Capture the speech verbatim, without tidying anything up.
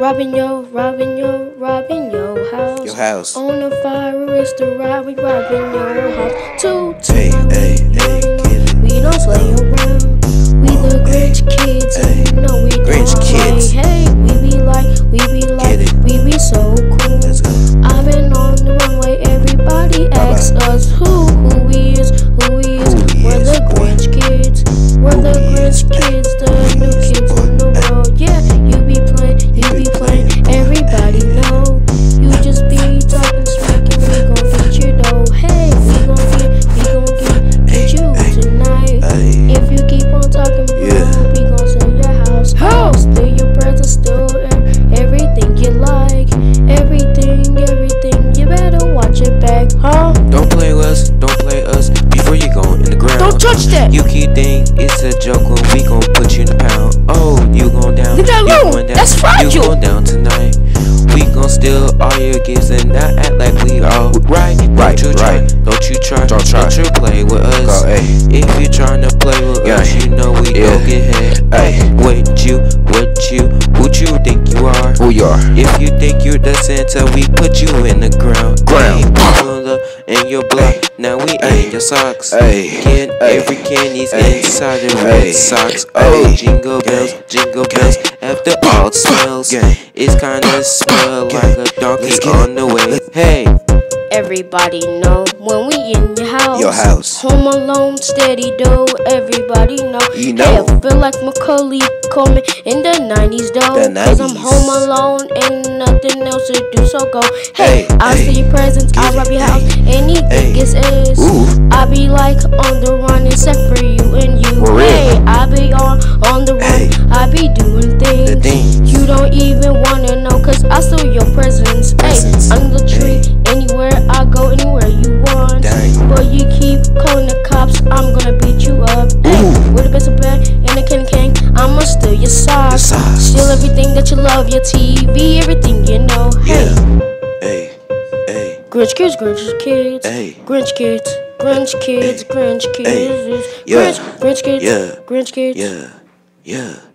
robbing yo, robbing yo, robbing yo house. Your house. On the fire is the rob, we robbing your house. Two, two, Hey, hey, hey, get it. we don't play around. We the Grinch kids, and you know we Grinch don't kids. play. Hey, we be like, we be like, Get it. we be so cool. Let's go. I've been on the runway, everybody asks us who, who we is, who we is. Who we We're is, the boy. Grinch kids, we're Who the we Grinch is, ay. kids, the Who we new is, kids boy. in the Ay. world. Yeah, you be playing, you be playing, everybody know. You just be talking smack and we gon' get you though. Hey, we gon' get, we gon' get, get you tonight. Ay. If you keep on talking, bro, Yeah. we gon' sell your house. House, steal your presents, steal e- everything you like. Everything, everything, you better watch it back, huh? Don't play with us, don't play us before you go in the ground. Don't touch that! You keep think it's a joke when we gon' put you in the pound. Oh, you going down. Leave that you alone. going down. That's fragile. You going down tonight. We gon' steal all your gifts and not act like we all right. Right, Don't you try, right. don't you try, Don't try. Don't you play with us. Go, ay. If you tryna play with Yeah. us, you know we Yeah. don't get hit. Ay. What you, what you, who you think you are? Who you are? If you think you're the Santa, we put you in the ground. Ground. Ay, pull up in your block. Now we Ay. in your socks. Ay. Get Ay. every candy's Ay. inside the Ay. red socks. Ay. Oh, jingle bells, Gang. jingle bells. After all smells, Gang. it's kinda smell Gang. like a donkey Let's get on it. the way. Let's- Hey. Everybody know when we in your house. Your house. Home alone, steady though. Everybody know. You Hey, know. I feel like Macaulay Culkin in the nineties though. The Cause I'm nineties. home alone and nothing else to do. So go. Hey, Hey, I'll hey. steal your presents. I'll Get rob it, your house. hey. Anything Hey. is is. Ooh. I be like on the run except for you and you. For real. Hey, I be on on the run. Hey. I be doing things. The things. You don't even wanna know. Cause I steal your presents. Hey, Presents. under the tree. Anywhere I go, anywhere you want. Dang. But you keep calling the cops, I'm gonna beat you up. Hey, Ooh. with a best of bed and a candy cane, I'ma steal your socks. Your socks. Steal everything that you love, your T V, everything you know. Hey, Yeah. Hey. Hey. Grinch kids, Grinch kids, Hey. Grinch kids, Grinch kids, Hey. Grinch kids, Yeah. Grinch, Grinch kids, Yeah. Grinch kids. Yeah. Yeah.